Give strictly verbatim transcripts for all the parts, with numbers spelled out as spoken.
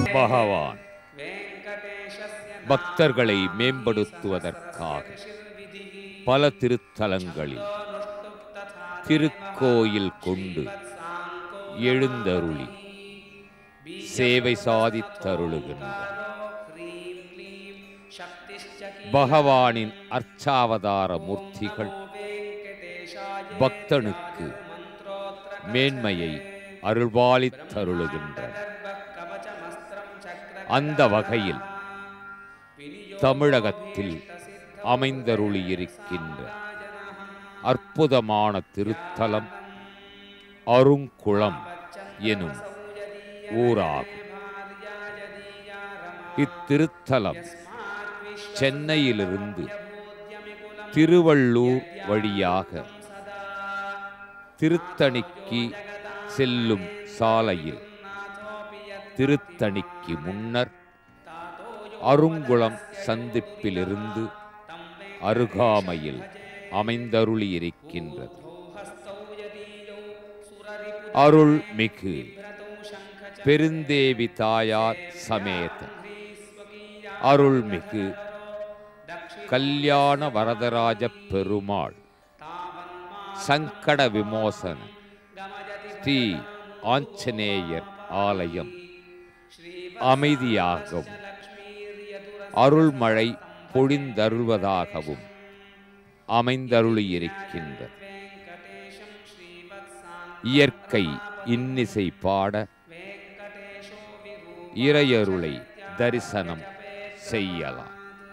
பகவான் பக்தர்களை மேம்படுத்துவதற்காக பல திருத்தலங்களில் திருக்கோயில் கொண்டு எழுந்தருளி சேவை சாதித்தருளுகின்றார். பகவானின் அர்ச்சாவதார மூர்த்திகள் பக்தனுக்கு மேன்மையை அருள்பாலித்தருளுகின்றன. அந்த வகையில் தமிழகத்தில் அமைந்தருளியிருக்கின்ற அற்புதமான திருத்தலம் அருங்குளம் எனும் ஊராகும். இத்திருத்தலம் சென்னையிலிருந்து திருவள்ளூர் வழியாக திருத்தணிக்கு செல்லும் சாலையில் திருத்தணிக்கு முன்னர் அருங்குளம் சந்திப்பிலிருந்து அருகாமையில் அமைந்தருளியிருக்கின்றது. அருள்மிகு பெருந்தேவி தாயார் சமேத அருள்மிகு கல்யாண வரதராஜ பெருமாள் சங்கட விமோசன ஸ்ரீ ஆஞ்சநேயர் ஆலயம் அமைதியாகவும் அருள்மழை பொழிந்தருள்வதாகவும் அமைந்தருளியிருக்கின்றது. இயற்கை இன்னிசை பாட இறையருளை தரிசனம் செய்யலாம்.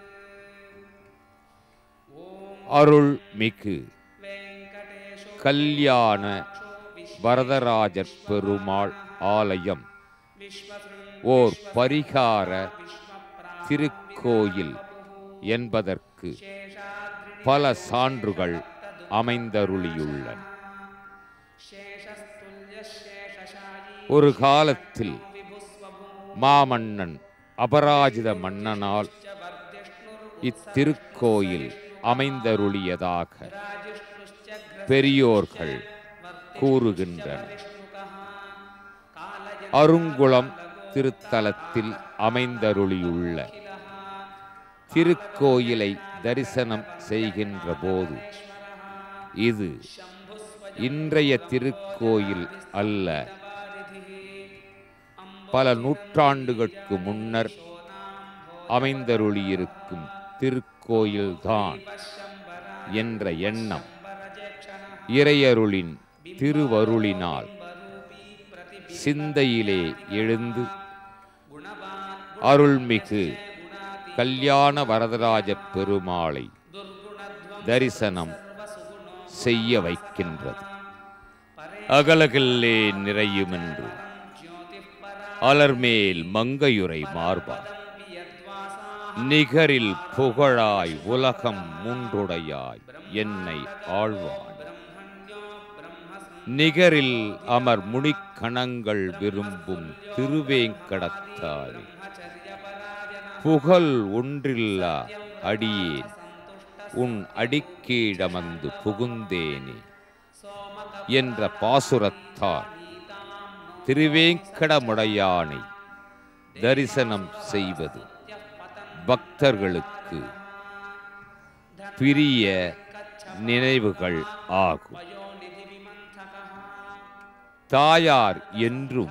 அருள்மிகு கல்யாண வரதராஜர் பெருமாள் ஆலயம் ஓர் பரிகார திருக்கோயில் என்பதற்கு பல சான்றுகள் அமைந்தருளியுள்ளன. ஒரு காலத்தில் மாமன்னன் அபராஜித மன்னனால் இத்திருக்கோயில் அமைந்தருளியதாக பெரியோர்கள் கூறுகின்றனர். அருங்குளம் திருத்தலத்தில் அமைந்தருளியுள்ள திருக்கோயிலை தரிசனம் செய்கின்ற போது இது இன்றைய திருக்கோயில் அல்ல, பல நூற்றாண்டுகளுக்கு முன்னர் அமைந்தருளியிருக்கும் திருக்கோயில்தான் என்ற எண்ணம் இறையருளின் திருவருளினால் சிந்தையிலே எழுந்து அருள்மிகு கல்யாண வரதராஜ பெருமாளை தரிசனம் செய்ய வைக்கின்றது. அகலகில்லே நிறையுமென்று அலர்மேல் மங்கையுரை மார்பா நிகரில் புகழாய் உலகம் மூன்றுடையாய் என்னை ஆழ்வாய் நிகரில் அமர் முனிக்கணங்கள் விரும்பும் திருவேங்கடத்தாரே புகழ் ஒன்றில்லா அடியேன் உன் அடிக்கீழமர்ந்து புகுந்தேனே என்ற பாசுரத்தால் திருவேங்கடமுடையானை தரிசனம் செய்வது பக்தர்களுக்கு பிரிய நினைவுகள் ஆகும். தாயார் என்றும்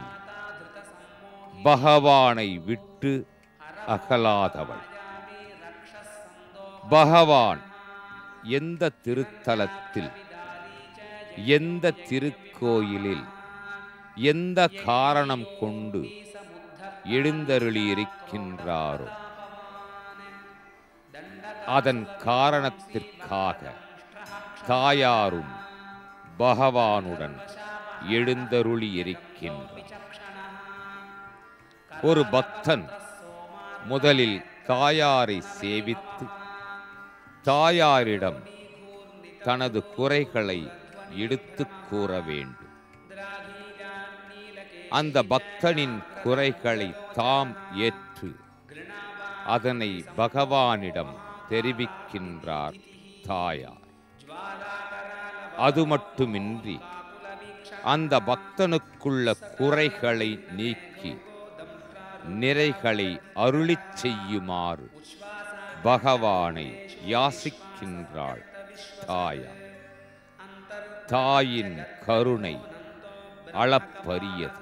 பகவானை விட்டு அகலாதவள். பகவான் எந்த திருத்தலத்தில் எந்த திருக்கோயிலில் எந்த காரணம் கொண்டு எழுந்தருளியிருக்கின்றாரோ அதன் காரணத்திற்காக தாயாரும் பகவானுடன் எழுந்தருளியிருக்கின்றார். ஒரு பக்தன் முதலில் தாயாரை சேவித்து தாயாரிடம் தனது குறைகளை எடுத்துக் கூற வேண்டும். அந்த பக்தனின் குறைகளை தாம் ஏற்று அதனை பகவானிடம் தெரிவிக்கின்றார் தாயார். அது மட்டுமின்றி அந்த பக்தனுக்குள்ள குறைகளை நீக்கி நிறைகளை அருளிச் செய்யுமாறு பகவானை யாசிக்கின்றாள் தாயார். தாயின் கருணை அளப்பரியது.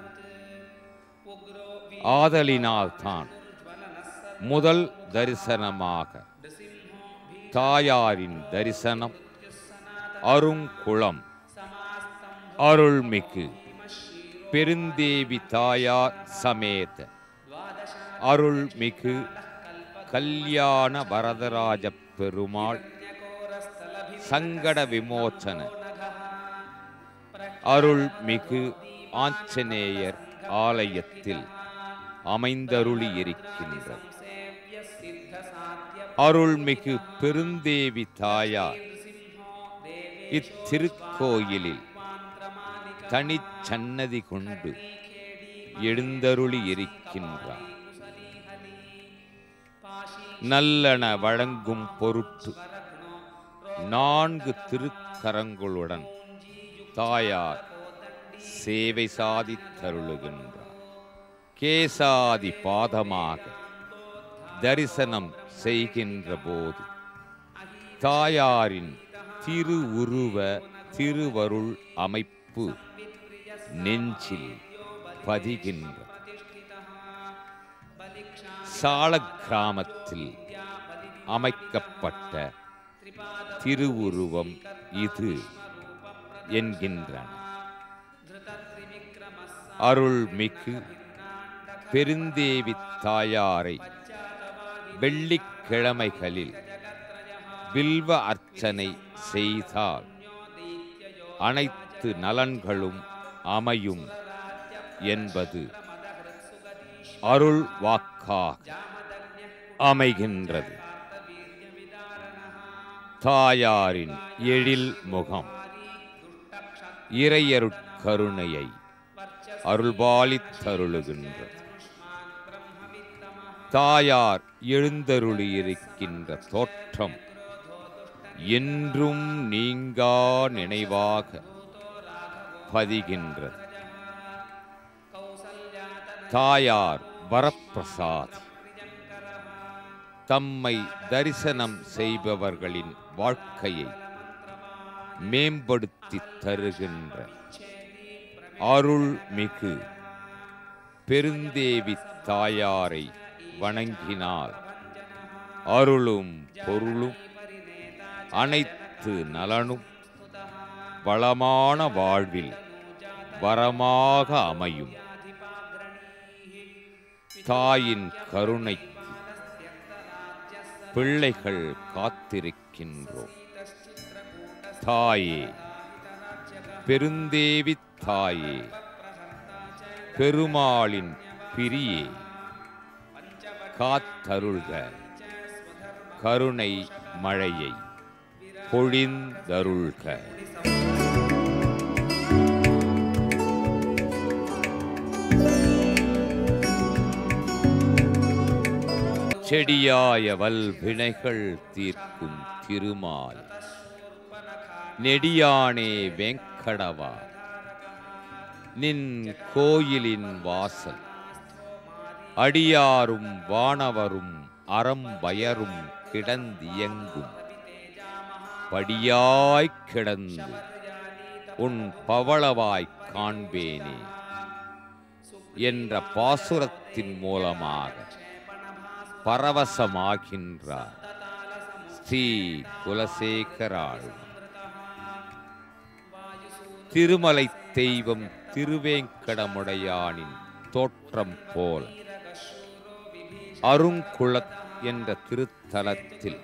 ஆதலினால்தான் முதல் தரிசனமாக தாயாரின் தரிசனம் அருங்குளம் அருள்மிகு பெருந்தேவி தாயார் சமேத அருள்மிகு கல்யாண வரதராஜ பெருமாள் சங்கட விமோச்சன அருள்மிகு ஆஞ்சநேயர் ஆலயத்தில் அமைந்தருளி இருக்கின்றது. அருள்மிகு பெருந்தேவி தாயார் இத்திருக்கோயிலில் தனிச்சன்னதி கொண்டு எழுந்தருளி இருக்கின்றார். நல்லன வழங்கும் பொருட்டு நான்கு திருக்கரங்களுடன் தாயார் சேவை சாதித்தருளுகின்றார். கேசாதி பாதமாக தரிசனம் செய்கின்ற போது தாயாரின் திருவுருவ திருவருள் அமைப்பு நெஞ்சில் பதிகின்ற சால கிராமத்தில் அமைக்கப்பட்ட திருவுருவம் இது என்கின்றன. அருள்மிகு பெருந்தேவி தாயாரை வெள்ளிக்கிழமைகளில் வில்வ அர்ச்சனை செய்தால் அனைத்து நலன்களும் அமையும் என்பது அருள் வாக்காக அமைகின்றது. தாயாரின் எழில் முகம் இறையருட்கருணையை அருள்பாலித்தருளுகின்றது. தாயார் எழுந்தருளியிருக்கின்ற தோற்றம் என்றும் நீங்கா நினைவாக பதிகின்றது. தாயார் வரப்பிரசாதி. தம்மை தரிசனம் செய்பவர்களின் வாழ்க்கையை மேம்படுத்தி தருகின்ற அருள்மிகு பெருந்தேவி தாயாரை வணங்கினால் அருளும் பொருளும் அனைத்து நலனும் வளமான வாழ்வில் வரமாக அமையும். தாயின் கருணைக்கு பிள்ளைகள் காத்திருக்கின்றோம். தாயே, பெருந்தேவி தாயே, பெருமாளின் பிரியே, காத்தருள்க கருணை மழையை பொழிந்தருள்க. செடியாய வல்வினைகள் தீர்க்கும் திருமால் நெடியானே வெங்கடவா, நின் கோயிலின் வாசல் அடியாரும் வானவரும் அறம்பயரும் கிடந்தியங்கும் படியாய்க் கிடந்து உன் பவளவாய்க் காண்பேனே என்ற பாசுரத்தின் மூலமாக பரவசமாகின்றார் ஸ்ரீ குலசேகராள். திருமலை தெய்வம் திருவேங்கடமுடையானின் தோற்றம் போல அருங்குளத் என்ற திருத்தலத்தில்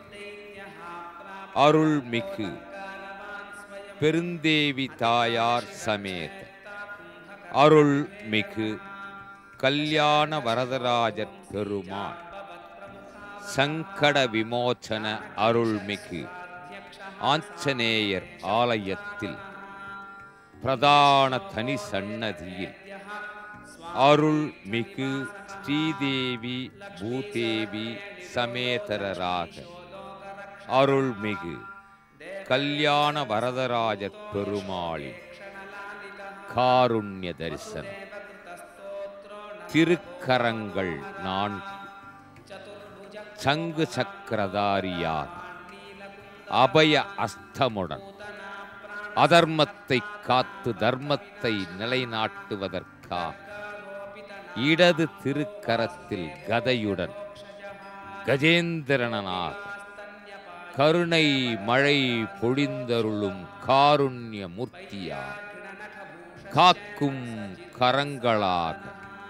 அருள்மிகு பெருந்தேவி தாயார் சமேத அருள்மிகு கல்யாண வரதராஜர் பெருமாள் சங்கட விமோச்சன அருள்மிகு ஆஞ்சநேயர் ஆலயத்தில் பிரதான தனி சன்னதியில் அருள்மிகு ஸ்ரீதேவி பூதேவி சமேதரராக அருள்மிகு கல்யாண வரதராஜர் பெருமாளின் காருண்ய தரிசனம் திருக்கரங்கள் நான்கு சங்கு சக்கரதாரியாக அபய அஸ்தமுடன் அதர்மத்தை காத்து தர்மத்தை நிலைநாட்டுவதற்காக இடது திருக்கரத்தில் கதையுடன் கஜேந்திரனாக கருணை மழை பொழிந்தருளும் காருண்ய மூர்த்தியாக காக்கும் கரங்களாக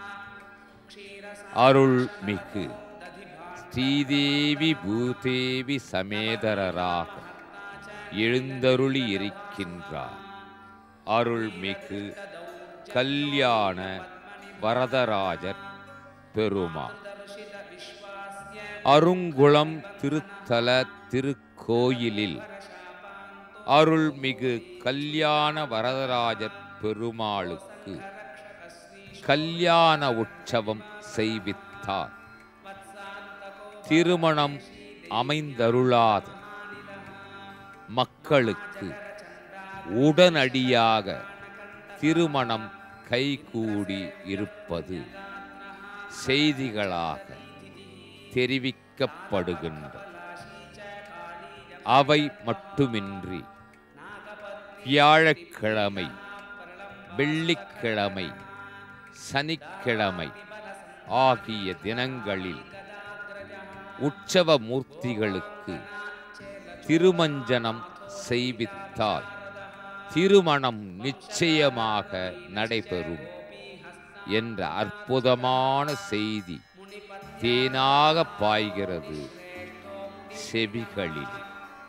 அருள்மிகு ஸ்ரீதேவி பூதேவி சமேதரராக எழுந்தருளி இருக்கின்றார். அருள்மிகு கல்யாண வரதராஜர் பெருமாள் அருங்குளம் திருத்தல திருக்கோயிலில் அருள்மிகு கல்யாண வரதராஜர் பெருமாளுக்கு கல்யாண உற்சவம் செய்வித்தார். திருமணம் அமைந்தருளாத மக்களுக்கு உடனடியாக திருமணம் கைகூடி இருப்பது செய்திகளாக தெரிவிக்கப்படுகின்றன. அவை மட்டுமின்றி வியாழக்கிழமை, வெள்ளிக்கிழமை, சனிக்கிழமை ஆகிய தினங்களில் உற்சவ மூர்த்திகளுக்கு திருமஞ்சனம் செய்வித்தால் திருமணம் நிச்சயமாக நடைபெறும் என்ற அற்புதமான செய்தி தேனாக பாய்கிறது செவிகளில்.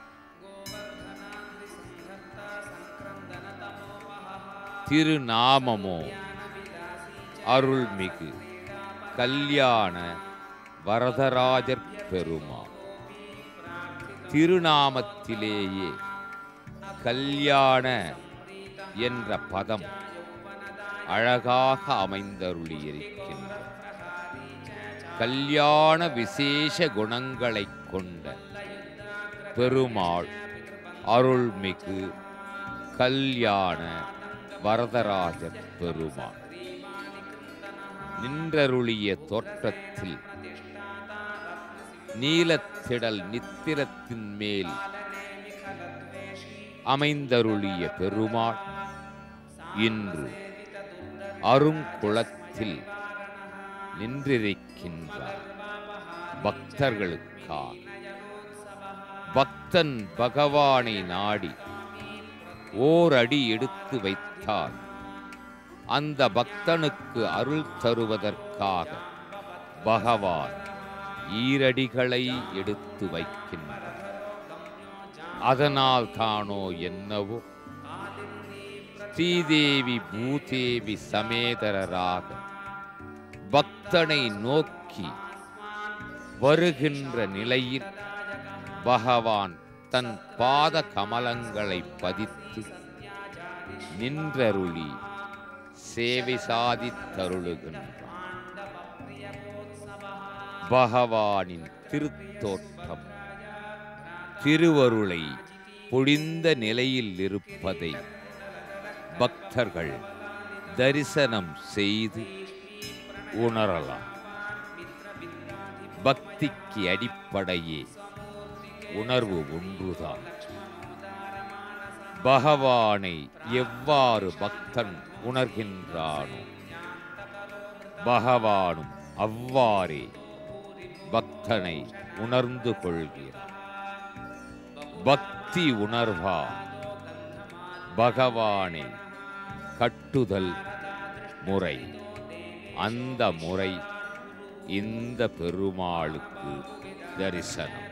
திருநாமமோ அருள்மிகு கல்யாண வரதராஜர் பெருமாள். திருநாமத்திலேயே கல்யாண என்ற பதம் அழகாக அமைந்தருளியிருக்கின்ற கல்யாண விசேஷ குணங்களை கொண்ட பெருமாள் அருள்மிகு கல்யாண வரதராஜர் பெருமாள். நின்றருளிய தோற்றத்தில் நீலத்திடல் நித்திரத்தின் மேல் அமைந்தருளிய பெருமாள் இன்று அருங்குளத்தில் நின்றிருக்கின்றார். பக்தர்களுக்காக பக்தன் பகவானை நாடி ஓர் அடி எடுத்து வைத்தால் அந்த பக்தனுக்கு அருள் தருவதற்காக பகவான் ஈரடிகளை எடுத்து வைக்கின்றார். அதனால் தானோ என்னவோ ஸ்ரீதேவி பூதேவி சமேதரராக பக்தனை நோக்கி வருகின்ற நிலையில் பகவான் தன் பாத கமலங்களை பதித்து நின்றருளி சேவை சாதித்தருளுகின்றார். பகவானின் திருத்தோற்றம் திருவருளை பொழிந்த நிலையில் இருப்பதை பக்தர்கள் தரிசனம் செய்து உணரலாம். பக்திக்கு அடிப்படையே உணர்வு ஒன்றுதான். பகவானை எவ்வாறு பக்தன் உணர்கின்றானோ பகவானும் அவ்வாறே பக்தனை உணர்ந்து கொள்கிறார். பக்தி உணர்வா பகவானை கட்டுதல் முறை. அந்த முறை இந்த பெருமாளுக்கு தரிசனம்.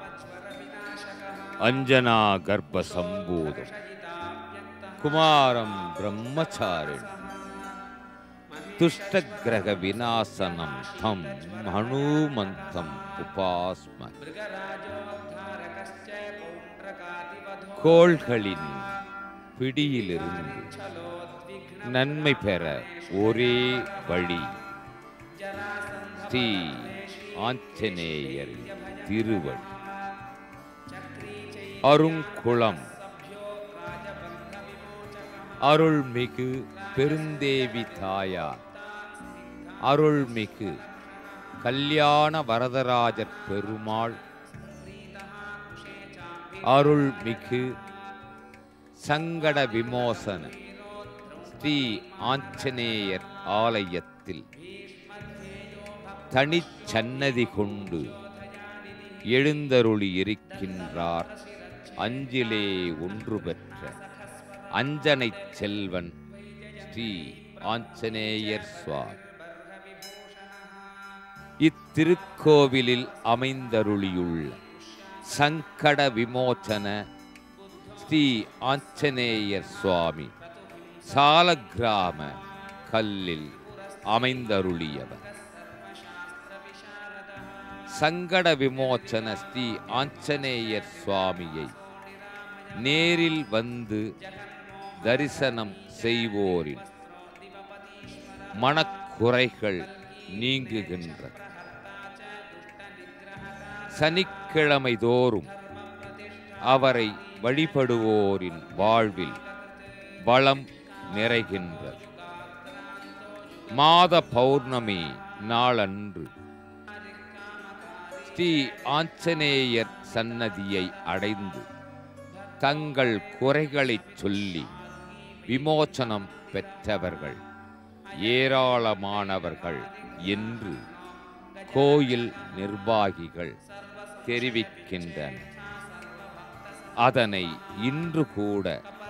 அஞ்சனா கர்ப்ப சம்பூதம் குமாரம் பிரம்மச்சாரிணி துஷ்டகிரக விநாசனம் தம் ஹனுமந்தம் உபாஸ்ம. கோள்களின் பிடியிலிருந்து நன்மை பெற ஒரே வழி ஸ்ரீ ஆஞ்சநேயரின் திருவடி. அருங்குளம் அருள்மிகு பெருந்தேவி தாயார் அருள்மிகு கல்யாண வரதராஜர் பெருமாள், அருள்மிகு சங்கட விமோசன ஸ்ரீ ஆஞ்சநேயர் ஆலயத்தில் தனிச்சன்னதி கொண்டு எழுந்தருளி இருக்கின்றார் அஞ்சிலே ஒன்று பெற்ற அஞ்சனை செல்வன் ஸ்ரீ ஆஞ்சநேயர் சுவாமி. இத்திருக்கோவிலில் அமைந்தருளியுள்ள சங்கட விமோசன ஸ்ரீ ஆஞ்சநேயர் சுவாமி சாலக்கிராம கல்லில் அமைந்தருளியவர். சங்கட விமோசன ஸ்ரீ ஆஞ்சநேயர் சுவாமியை நேரில் வந்து தரிசனம் செய்வோரின் மனக்குறைகள் நீங்குகின்ற சனிக்கிழமை தோறும் அவரை வழிபடுவோரின் வாழ்வில் வளம் நிறைகின்றது. மாத பௌர்ணமி நாளன்று ஸ்ரீ ஆஞ்சநேயர் சன்னதியை அடைந்து தங்கள் குறைகளை சொல்லி விமோசனம் பெற்றவர்கள் ஏராளமானவர்கள் என்று கோயில் நிர்வாகிகள் தெரிவிக்கின்றனர். அதனை இன்று கூட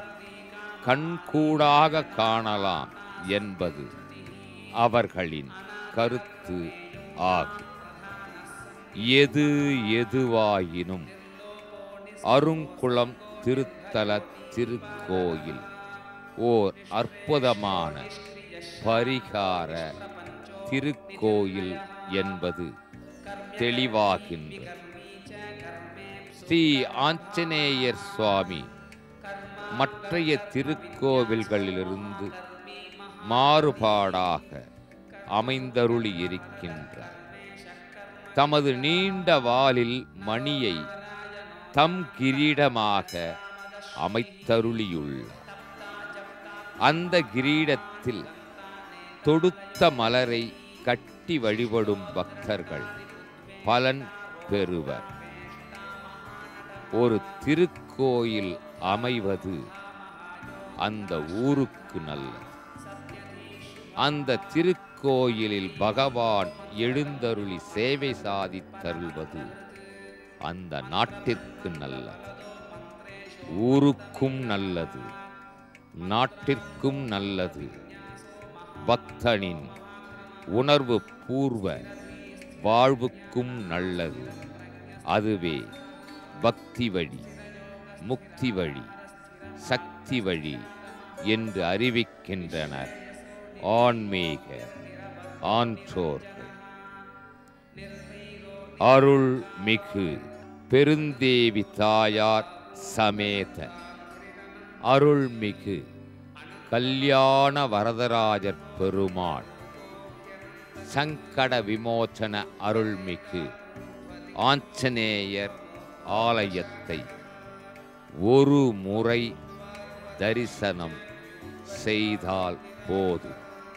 கண்கூடாக காணலாம் என்பது அவர்களின் கருத்து ஆகும். எது எதுவாயினும் அருங்குளம் திருத்தல திருக்கோயில் ஓர் அற்புதமான பரிகார திருக்கோயில் என்பது தெளிவாகின்றது. ஸ்ரீ ஆஞ்சநேயர் சுவாமி மற்றைய திருக்கோவில்களிலிருந்து மாறுபாடாக அமைந்தருளி இருக்கின்றார். தமது நீண்ட வாலில் மணியை தம் கிரீடமாக அமைத்தருளியுள்ளார். அந்த கிரீடத்தில் தொடுத்த மலரை கட்டி வழிபடும் பக்தர்கள் பலன் பெறுவர். ஒரு திருக்கோயில் அமைவது அந்த ஊருக்கு நல்லது. அந்த திருக்கோயிலில் பகவான் எழுந்தருளி சேவை சாதித்தருள்வது அந்த நாட்டிற்கு நல்லது. ஊருக்கும் நல்லது, நாட்டிற்கும் நல்லது. பக்தனின் உணர்வு பூர்வ வாழ்வுக்கும் நல்லது. அதுவே பக்தி வழி, முக்தி வழி, சக்தி வழி என்று அறிவிக்கின்றனர் ஆன்மீக ஆன்றோர்கள். அருள்மிகு பெருந்தேவி தாயார் சமேத அருள்மிகு கல்யாண வரதராஜர் பெருமாள் சங்கட விமோசன அருள்மிகு ஆஞ்சநேயர் ஆலயத்தை ஒரு முறை தரிசனம் செய்தால் போதும்.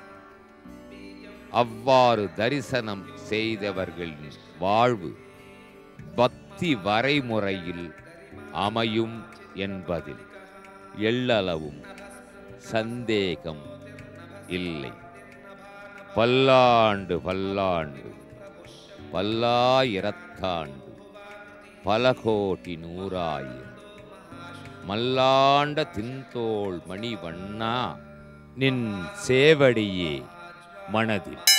அவ்வாறு தரிசனம் செய்தவர்களின் வாழ்வு பக்தி வரைமுறையில் அமையும் என்பதில் எள்ளளவும் சந்தேகம் இல்லை. பல்லாண்டு பல்லாண்டு பல்லாயிரத்தாண்டு பல கோடி நூறாயிரம் மல்லாண்ட தின்தோள் மணிவண்ணா நின் சேவடியே மனதில்